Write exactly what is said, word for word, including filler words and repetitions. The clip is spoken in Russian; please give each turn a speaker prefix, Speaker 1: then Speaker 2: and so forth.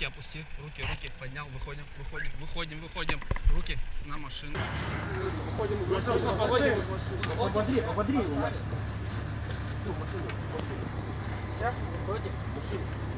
Speaker 1: руки опусти, руки, руки поднял, выходим, выходим, выходим, выходим, руки на машину. Выходим, выходим, пободри, пободри его. Все, выходим, машину.